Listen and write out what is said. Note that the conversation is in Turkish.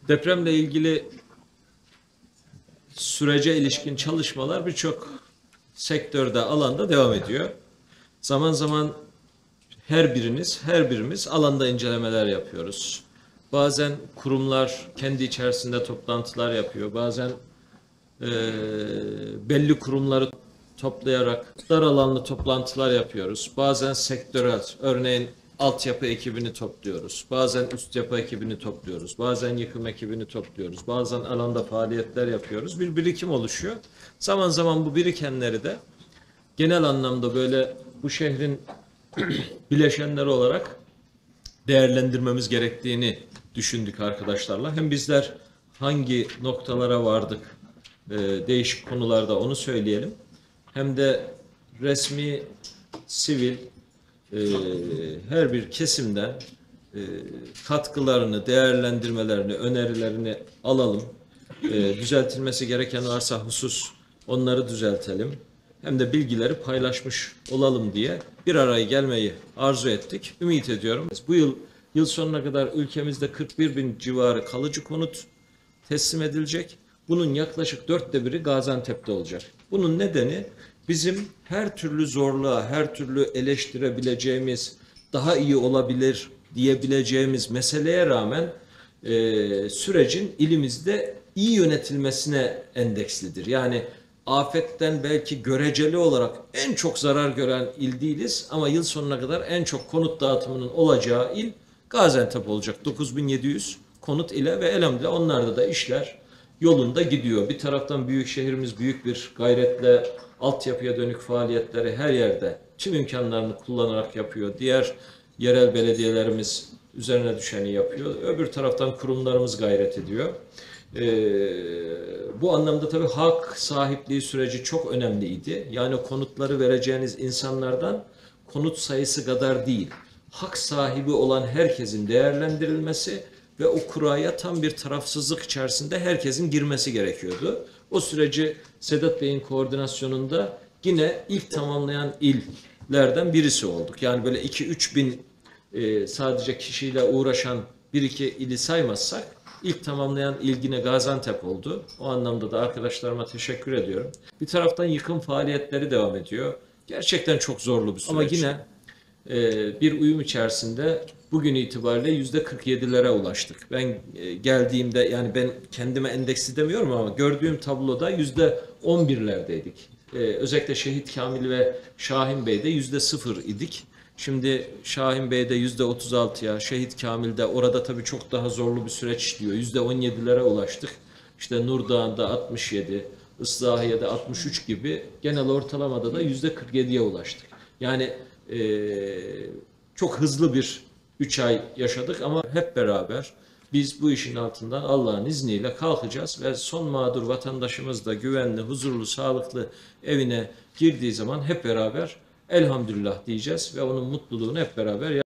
Depremle ilgili sürece ilişkin çalışmalar birçok sektörde, alanda devam ediyor. Zaman zaman her birimiz alanda incelemeler yapıyoruz. Bazen kurumlar kendi içerisinde toplantılar yapıyor. Bazen belli kurumları toplayarak dar alanlı toplantılar yapıyoruz. Bazen sektörel, örneğin altyapı ekibini topluyoruz. Bazen üst yapı ekibini topluyoruz. Bazen yıkım ekibini topluyoruz. Bazen alanda faaliyetler yapıyoruz. Bir birikim oluşuyor. Zaman zaman bu birikenleri de genel anlamda böyle bu şehrin bileşenleri olarak değerlendirmemiz gerektiğini düşündük arkadaşlarla. Hem bizler hangi noktalara vardık değişik konularda onu söyleyelim. Hem de resmi, sivil her bir kesimden katkılarını, değerlendirmelerini, önerilerini alalım. Düzeltilmesi gereken varsa husus onları düzeltelim. Hem de bilgileri paylaşmış olalım diye bir araya gelmeyi arzu ettik. Ümit ediyorum. Bu yıl sonuna kadar ülkemizde 41 bin civarı kalıcı konut teslim edilecek. Bunun yaklaşık 1/4'ü Gaziantep'te olacak. Bunun nedeni bizim her türlü zorluğa, her türlü eleştirebileceğimiz, daha iyi olabilir diyebileceğimiz meseleye rağmen sürecin ilimizde iyi yönetilmesine endekslidir. Yani afetten belki göreceli olarak en çok zarar gören il değiliz ama yıl sonuna kadar en çok konut dağıtımının olacağı il Gaziantep olacak. 9.700 konut ile ve elhamdülillah onlarda da işler yolunda gidiyor. Bir taraftan büyük şehrimiz büyük bir gayretle altyapıya dönük faaliyetleri her yerde tüm imkanlarını kullanarak yapıyor. Diğer yerel belediyelerimiz üzerine düşeni yapıyor. Öbür taraftan kurumlarımız gayret ediyor. Bu anlamda tabii hak sahipliği süreci çok önemliydi. Yani konutları vereceğiniz insanlardan konut sayısı kadar değil, hak sahibi olan herkesin değerlendirilmesi ve o kuraya tam bir tarafsızlık içerisinde herkesin girmesi gerekiyordu. O süreci Sedat Bey'in koordinasyonunda yine ilk tamamlayan illerden birisi olduk. Yani böyle 2-3 bin sadece kişiyle uğraşan bir iki ili saymazsak ilk tamamlayan il yine Gaziantep oldu. O anlamda da arkadaşlarıma teşekkür ediyorum. Bir taraftan yıkım faaliyetleri devam ediyor. Gerçekten çok zorlu bir süreç. Ama yine bir uyum içerisinde bugün itibariyle %47'lere ulaştık. Ben geldiğimde yani ben kendime endeksli demiyorum ama gördüğüm tabloda %11'lerdeydik. Özellikle Şehit Kamil ve Şahin Bey'de %0 idik. Şimdi Şahin Bey'de %36'ya, Şehit Kamil'de orada tabii çok daha zorlu bir süreç işliyor. %17'lere ulaştık. İşte Nurdağ'da 67, Islahiye'de 63 gibi genel ortalamada da %47'ye ulaştık. Yani çok hızlı bir 3 ay yaşadık ama hep beraber biz bu işin altından Allah'ın izniyle kalkacağız ve son mağdur vatandaşımız da güvenli, huzurlu, sağlıklı evine girdiği zaman hep beraber elhamdülillah diyeceğiz ve onun mutluluğunu hep beraber